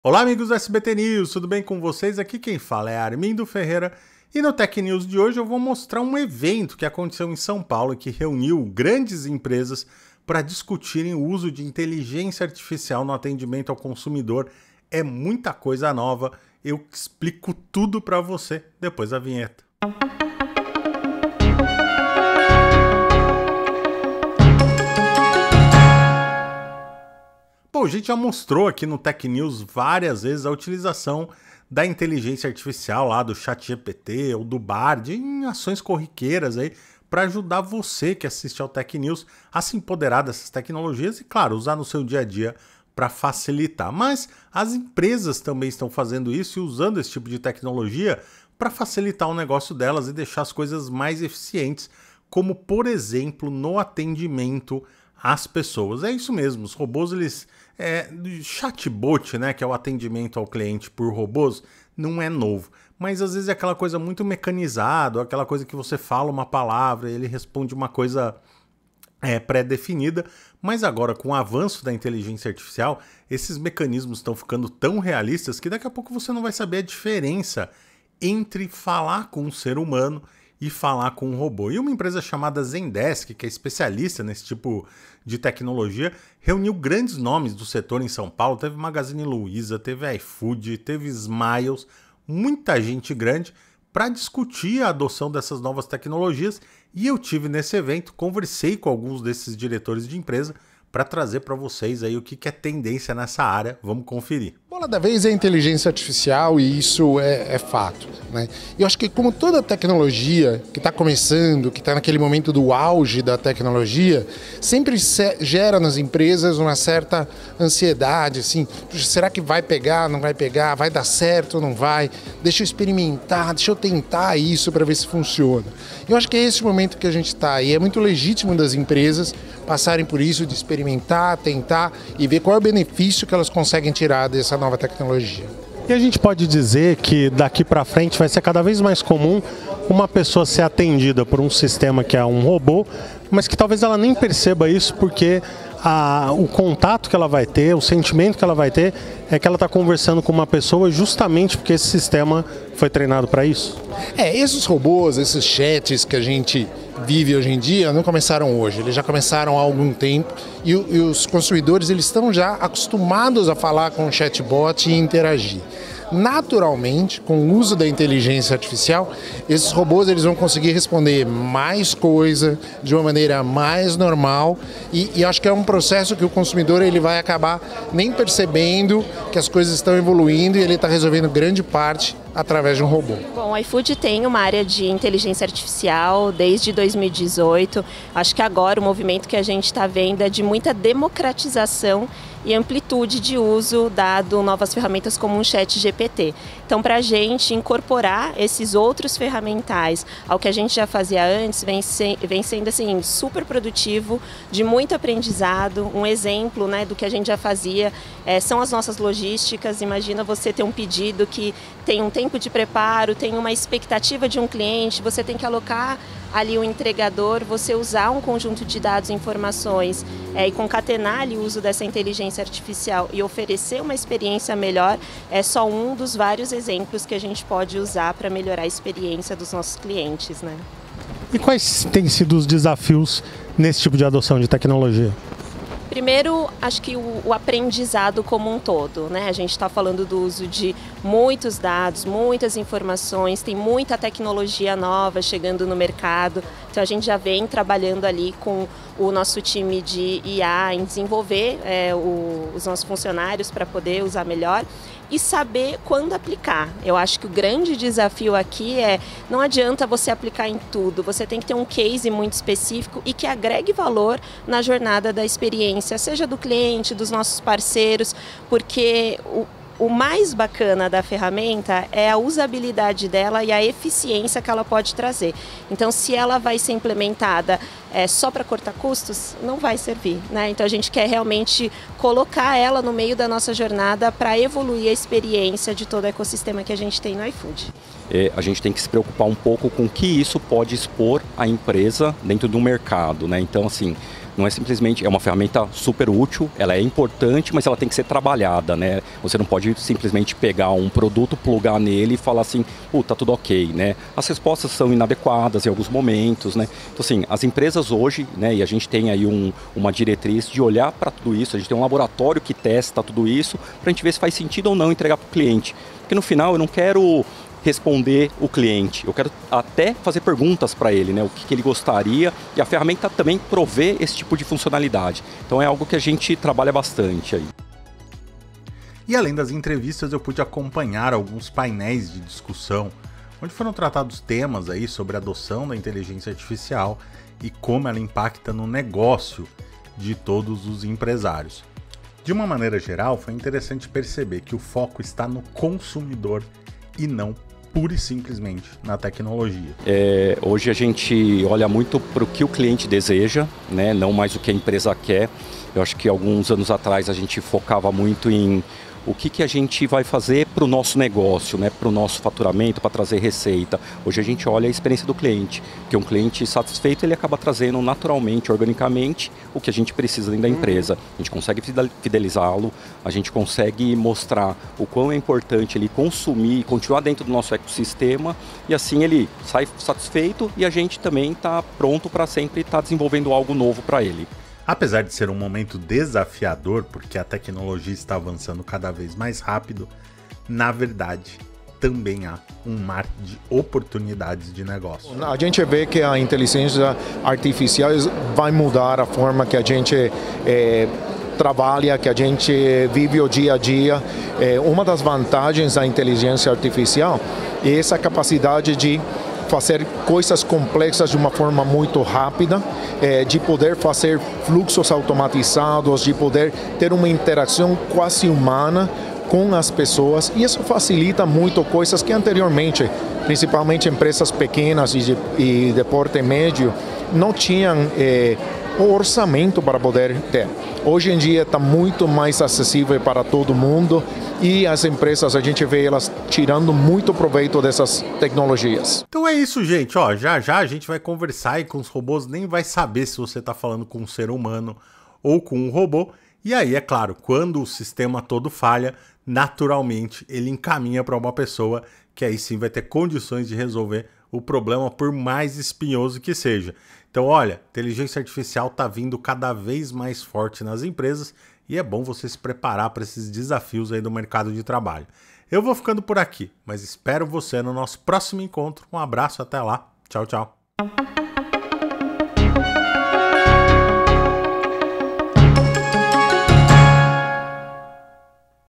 Olá, amigos do SBT News, tudo bem com vocês? Aqui quem fala é Armindo Ferreira e no Tech News de hoje eu vou mostrar um evento que aconteceu em São Paulo e que reuniu grandes empresas para discutirem o uso de inteligência artificial no atendimento ao consumidor. É muita coisa nova, eu explico tudo para você depois da vinheta. Bom, a gente já mostrou aqui no Tech News várias vezes a utilização da inteligência artificial lá do ChatGPT ou do Bard em ações corriqueiras aí para ajudar você que assiste ao Tech News a se empoderar dessas tecnologias e, claro, usar no seu dia a dia para facilitar. Mas as empresas também estão fazendo isso e usando esse tipo de tecnologia para facilitar o negócio delas e deixar as coisas mais eficientes, como, por exemplo, no atendimento às pessoas. É isso mesmo, os robôs, eles... chatbot, né, que é o atendimento ao cliente por robôs, não é novo. Mas às vezes é aquela coisa muito mecanizada, aquela coisa que você fala uma palavra e ele responde uma coisa pré-definida. Mas agora, com o avanço da inteligência artificial, esses mecanismos estão ficando tão realistas que daqui a pouco você não vai saber a diferença entre falar com um ser humano e falar com um robô. E uma empresa chamada Zendesk, que é especialista nesse tipo de tecnologia, reuniu grandes nomes do setor em São Paulo. Teve Magazine Luiza, teve iFood, teve Smiles, muita gente grande para discutir a adoção dessas novas tecnologias. E eu tive nesse evento, conversei com alguns desses diretores de empresa para trazer para vocês aí o que é tendência nessa área. Vamos conferir. Bola da vez é a inteligência artificial e isso é fato, né? Eu acho que como toda tecnologia que está começando, que está naquele momento do auge da tecnologia, sempre gera nas empresas uma certa ansiedade, assim, será que vai pegar, não vai pegar, vai dar certo ou não vai? Deixa eu experimentar, deixa eu tentar isso para ver se funciona. Eu acho que é esse momento que a gente está e é muito legítimo das empresas passarem por isso, de experimentar, tentar e ver qual é o benefício que elas conseguem tirar dessa nova tecnologia. E a gente pode dizer que daqui para frente vai ser cada vez mais comum uma pessoa ser atendida por um sistema que é um robô, mas que talvez ela nem perceba isso porque o contato que ela vai ter, o sentimento que ela vai ter é que ela está conversando com uma pessoa justamente porque esse sistema foi treinado para isso. Esses robôs, esses chats que a gente vive hoje em dia não começaram hoje, eles já começaram há algum tempo e os consumidores eles estão já acostumados a falar com o chatbot e interagir. Naturalmente, com o uso da inteligência artificial, esses robôs eles vão conseguir responder mais coisa de uma maneira mais normal e acho que é um processo que o consumidor ele vai acabar nem percebendo que as coisas estão evoluindo e ele está resolvendo grande parte através de um robô. Bom, o iFood tem uma área de inteligência artificial desde 2018. Acho que agora o movimento que a gente está vendo é de muita democratização e amplitude de uso, dado novas ferramentas como um ChatGPT. Então, para a gente incorporar esses outros ferramentais ao que a gente já fazia antes, vem sendo assim, super produtivo, de muito aprendizado. Um exemplo, né, do que a gente já fazia são as nossas logísticas. Imagina você ter um pedido que tem um tempo de preparo, tem uma expectativa de um cliente, você tem que alocar ali o entregador, você usar um conjunto de dados e informações e concatenar ali o uso dessa inteligência artificial e oferecer uma experiência melhor é só um dos vários exemplos que a gente pode usar para melhorar a experiência dos nossos clientes, né? E quais têm sido os desafios nesse tipo de adoção de tecnologia? Primeiro, acho que o aprendizado como um todo, né? A gente está falando do uso de muitos dados, muitas informações, tem muita tecnologia nova chegando no mercado. Então a gente já vem trabalhando ali com o nosso time de IA em desenvolver os nossos funcionários para poder usar melhor e saber quando aplicar. Eu acho que o grande desafio aqui não adianta você aplicar em tudo, você tem que ter um case muito específico e que agregue valor na jornada da experiência, seja do cliente, dos nossos parceiros, porque o mais bacana da ferramenta é a usabilidade dela e a eficiência que ela pode trazer. Então, se ela vai ser implementada só para cortar custos, não vai servir, né? Então, a gente quer realmente colocar ela no meio da nossa jornada para evoluir a experiência de todo o ecossistema que a gente tem no iFood. A gente tem que se preocupar um pouco com o que isso pode expor a empresa dentro do mercado, né? Então, assim, não é simplesmente, é uma ferramenta super útil, ela é importante, mas ela tem que ser trabalhada, né? Você não pode simplesmente pegar um produto, plugar nele e falar assim, tá tudo ok, né? As respostas são inadequadas em alguns momentos, né? Então assim, as empresas hoje, né, e a gente tem aí uma diretriz de olhar para tudo isso, a gente tem um laboratório que testa tudo isso, para a gente ver se faz sentido ou não entregar para o cliente. Porque no final eu não quero responder o cliente, eu quero até fazer perguntas para ele, né, o que ele gostaria, e a ferramenta também provê esse tipo de funcionalidade. Então é algo que a gente trabalha bastante aí. E além das entrevistas, eu pude acompanhar alguns painéis de discussão, onde foram tratados temas aí sobre a adoção da inteligência artificial e como ela impacta no negócio de todos os empresários. De uma maneira geral, foi interessante perceber que o foco está no consumidor e não pura e simplesmente na tecnologia. Hoje a gente olha muito para o que o cliente deseja, né? Não mais o que a empresa quer. Eu acho que alguns anos atrás a gente focava muito em o que a gente vai fazer para o nosso negócio, né? Para o nosso faturamento, para trazer receita. Hoje a gente olha a experiência do cliente, porque um cliente satisfeito ele acaba trazendo naturalmente, organicamente, o que a gente precisa dentro da empresa. A gente consegue fidelizá-lo, a gente consegue mostrar o quão é importante ele consumir e continuar dentro do nosso ecossistema, e assim ele sai satisfeito e a gente também está pronto para sempre estar desenvolvendo algo novo para ele. Apesar de ser um momento desafiador, porque a tecnologia está avançando cada vez mais rápido, na verdade, também há um mar de oportunidades de negócio. A gente vê que a inteligência artificial vai mudar a forma que a gente trabalha, que a gente vive o dia a dia. Uma das vantagens da inteligência artificial é essa capacidade de fazer coisas complexas de uma forma muito rápida, de poder fazer fluxos automatizados, de poder ter uma interação quase humana com as pessoas, e isso facilita muito coisas que anteriormente, principalmente empresas pequenas e de porte médio, não tinham o orçamento para poder ter. Hoje em dia está muito mais acessível para todo mundo, e as empresas, a gente vê elas tirando muito proveito dessas tecnologias. Então é isso, gente. Já a gente vai conversar e com os robôs nem vai saber se você está falando com um ser humano ou com um robô. E aí, é claro, quando o sistema todo falha, naturalmente ele encaminha para uma pessoa que aí sim vai ter condições de resolver o problema, por mais espinhoso que seja. Então, olha, inteligência artificial está vindo cada vez mais forte nas empresas e é bom você se preparar para esses desafios aí do mercado de trabalho. Eu vou ficando por aqui, mas espero você no nosso próximo encontro. Um abraço, até lá. Tchau, tchau.